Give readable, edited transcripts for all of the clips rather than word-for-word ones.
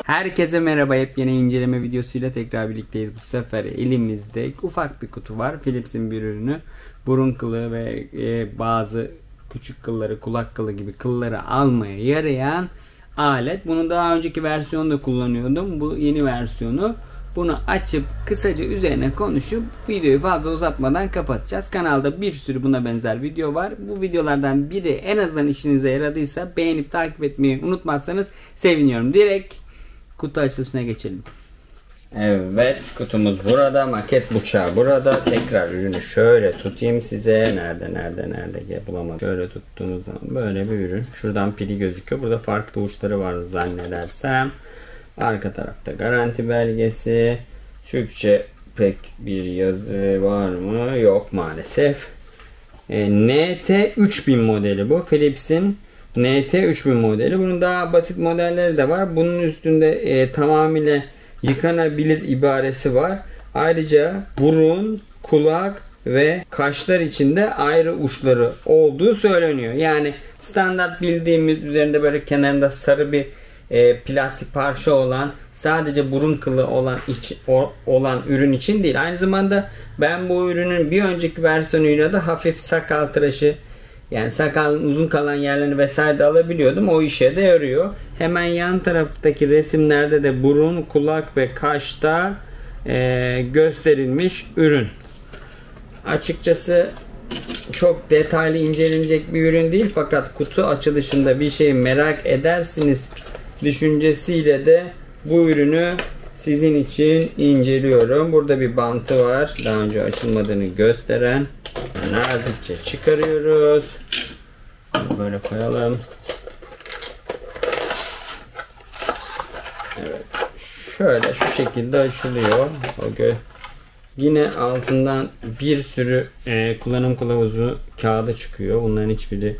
Herkese merhaba, yeni inceleme videosuyla tekrar birlikteyiz. Bu sefer elimizde ufak bir kutu var. Philips'in bir ürünü. Burun kılı ve bazı küçük kılları, kulak kılı gibi kılları almaya yarayan alet. Bunu daha önceki versiyonda kullanıyordum. Bu yeni versiyonu. Bunu açıp kısaca üzerine konuşup videoyu fazla uzatmadan kapatacağız. Kanalda bir sürü buna benzer video var. Bu videolardan biri en azından işinize yaradıysa beğenip takip etmeyi unutmazsanız seviniyorum. Direkt kutu açılışına geçelim. Evet, kutumuz burada. Maket bıçağı burada. Tekrar ürünü şöyle tutayım size. Nerede bulamadım. Şöyle tuttuğunuz zaman böyle bir ürün. Şuradan pili gözüküyor. Burada farklı uçları var zannedersem. Arka tarafta garanti belgesi. Türkçe pek bir yazı var mı? Yok maalesef. NT3000 modeli bu. Philips'in NT3000 modeli. Bunun daha basit modelleri de var. Bunun üstünde tamamıyla yıkanabilir ibaresi var. Ayrıca burun, kulak ve kaşlar için de ayrı uçları olduğu söyleniyor. Yani standart bildiğimiz üzerinde böyle kenarında sarı bir plastik parça olan, sadece burun kılı olan ürün için değil. Aynı zamanda ben bu ürünün bir önceki versiyonuyla da hafif sakal tıraşı, yani sakalın uzun kalan yerlerini vesaire de alabiliyordum. O işe de yarıyor. Hemen yan taraftaki resimlerde de burun, kulak ve kaşta gösterilmiş ürün. Açıkçası çok detaylı incelenecek bir ürün değil, fakat kutu açılışında bir şeyi merak edersiniz düşüncesiyle de bu ürünü sizin için inceliyorum. Burada bir bantı var. Daha önce açılmadığını gösteren. Nazikçe çıkarıyoruz. Böyle koyalım. Evet. Şöyle şu şekilde açılıyor. Yine altından bir sürü kullanım kılavuzu kağıdı çıkıyor. Bunların hiçbiri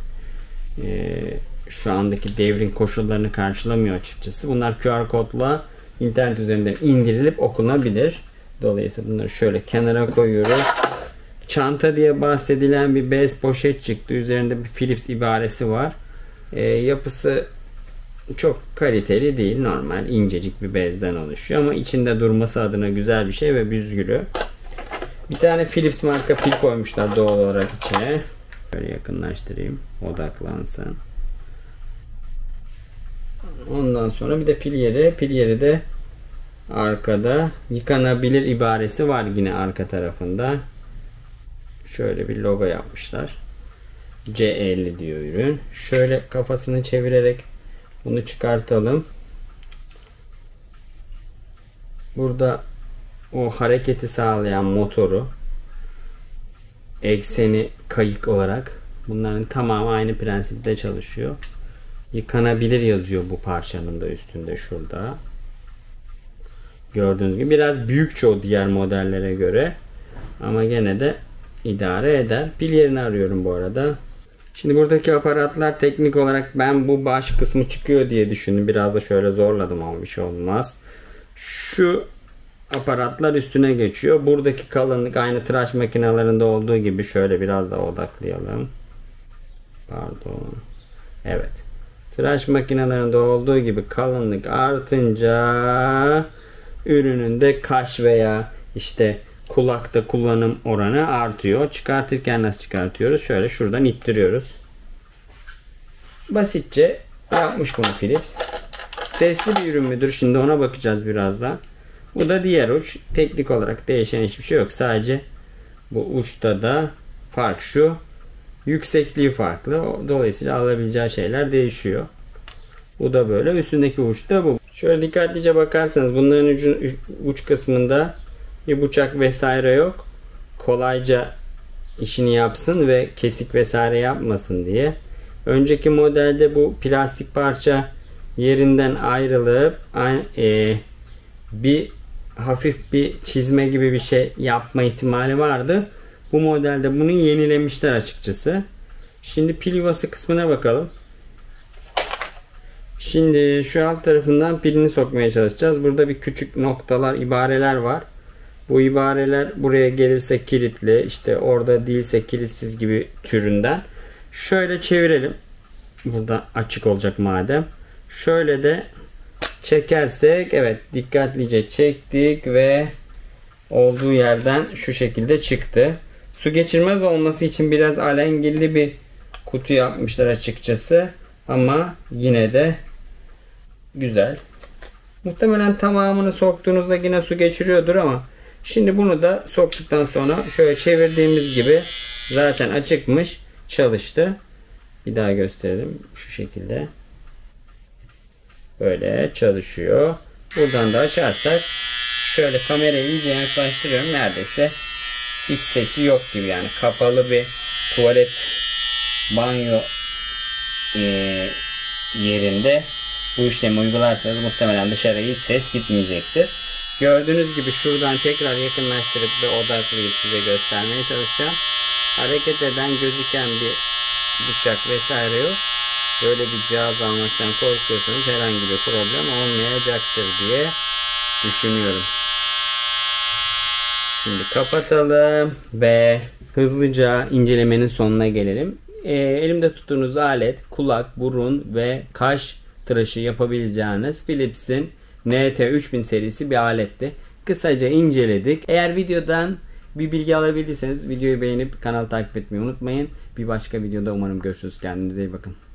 şu andaki devrin koşullarını karşılamıyor açıkçası. Bunlar QR kodla internet üzerinden indirilip okunabilir. Dolayısıyla bunları şöyle kenara koyuyoruz. Çanta diye bahsedilen bir bez poşet çıktı. Üzerinde bir Philips ibaresi var. Yapısı çok kaliteli değil. Normal incecik bir bezden oluşuyor. Ama içinde durması adına güzel bir şey ve büzgülü. Bir tane Philips marka pil koymuşlar doğal olarak içine. Böyle yakınlaştırayım. Odaklansın. Ondan sonra bir de pil yeri. Pil yeri de arkada. Yıkanabilir ibaresi var yine arka tarafında. Şöyle bir logo yapmışlar. C50 diyor ürün. Şöyle kafasını çevirerek bunu çıkartalım. Burada o hareketi sağlayan motoru, ekseni kayık olarak, bunların tamamı aynı prensipte çalışıyor. Yıkanabilir yazıyor bu parçanın da üstünde şurada. Gördüğünüz gibi biraz büyük çoğu diğer modellere göre, ama gene de idare eder. Pil yerini arıyorum bu arada. Şimdi buradaki aparatlar teknik olarak ben bu baş kısmı çıkıyor diye düşündüm. Biraz da şöyle zorladım ama bir şey olmaz. Şu aparatlar üstüne geçiyor. Buradaki kalınlık aynı tıraş makinelerinde olduğu gibi, şöyle biraz da odaklayalım. Pardon. Evet. Tıraş makinelerinde olduğu gibi kalınlık artınca ürünün de kaş veya işte kulakta kullanım oranı artıyor. Çıkartırken nasıl çıkartıyoruz? Şöyle şuradan ittiriyoruz. Basitçe yapmış bunu Philips. Sesli bir ürün müdür? Şimdi ona bakacağız birazdan. Bu da diğer uç. Teknik olarak değişen hiçbir şey yok. Sadece bu uçta da fark şu. Yüksekliği farklı. Dolayısıyla alabileceği şeyler değişiyor. Bu da böyle. Üstündeki uç da bu. Şöyle dikkatlice bakarsanız bunların uç kısmında bir bıçak vesaire yok. Kolayca işini yapsın ve kesik vesaire yapmasın diye. Önceki modelde bu plastik parça yerinden ayrılıp bir hafif bir çizme gibi bir şey yapma ihtimali vardı. Bu modelde bunu yenilemişler açıkçası. Şimdi pil yuvası kısmına bakalım. Şimdi şu alt tarafından pilini sokmaya çalışacağız. Burada bir küçük noktalar, ibareler var. Bu ibareler buraya gelirse kilitli, işte orada değilse kilitsiz gibi türünden. Şöyle çevirelim. Burada açık olacak madem. Şöyle de çekersek, evet, dikkatlice çektik ve olduğu yerden şu şekilde çıktı. Su geçirmez olması için biraz alengirli bir kutu yapmışlar açıkçası. Ama yine de güzel. Muhtemelen tamamını soktuğunuzda yine su geçiriyordur ama şimdi bunu da soktuktan sonra şöyle çevirdiğimiz gibi zaten açıkmış, çalıştı. Bir daha gösterelim. Şu şekilde. Böyle çalışıyor. Buradan da açarsak şöyle kamerayı iyice yaklaştırıyorum. Neredeyse hiç sesi yok gibi yani. Kapalı bir tuvalet, banyo yerinde bu işlemi uygularsanız muhtemelen dışarıya hiç ses gitmeyecektir. Gördüğünüz gibi şuradan tekrar yakınlaştırıp ve odaklayıp size göstermeye çalışacağım. Hareket eden, gözüken bir bıçak vesaire yok. Böyle bir cihaz almaktan korkuyorsanız herhangi bir problem olmayacaktır diye düşünüyorum. Şimdi kapatalım ve hızlıca incelemenin sonuna gelelim. Elimde tuttuğunuz alet kulak, burun ve kaş tıraşı yapabileceğiniz Philips'in NT3000 serisi bir aletti. Kısaca inceledik. Eğer videodan bir bilgi alabildiyseniz videoyu beğenip kanalı takip etmeyi unutmayın. Bir başka videoda umarım görüşürüz. Kendinize iyi bakın.